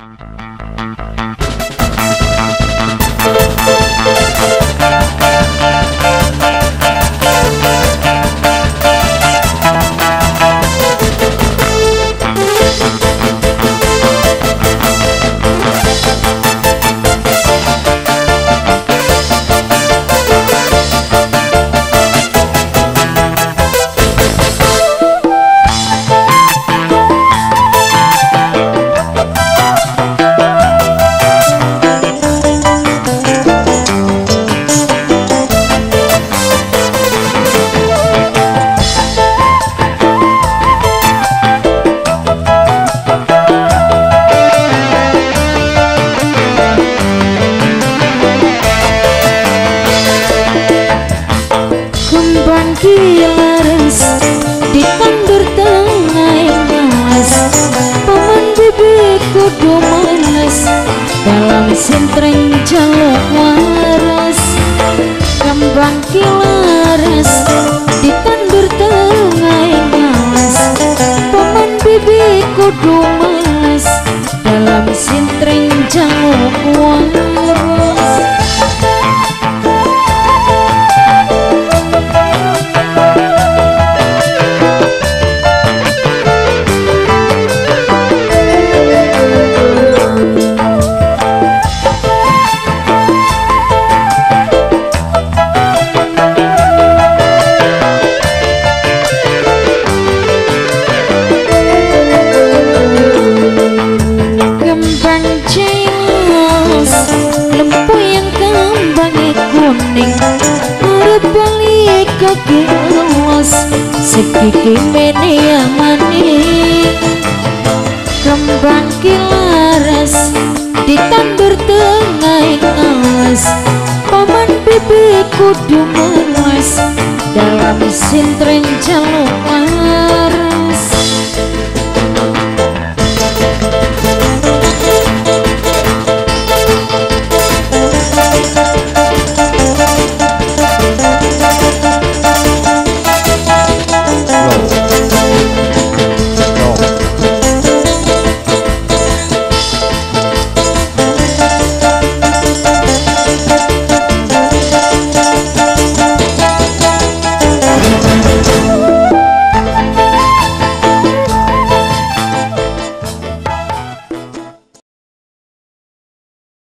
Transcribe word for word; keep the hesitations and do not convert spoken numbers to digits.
Kilaras ditandur tengah mas, paman bibit kudu malas dalam sintren jaluk waras. Kembang kilaras ditandur tengah mas, paman bibit kudu malas dalam sintren jaluk waras. Kaki luas sekiki menia maning, kembang kilaras ditandur tengah alas, paman bibit kudu melas dalam sintren jaluk